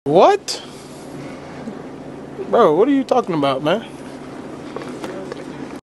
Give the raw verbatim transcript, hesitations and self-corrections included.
What? Bro, what are you talking about, man?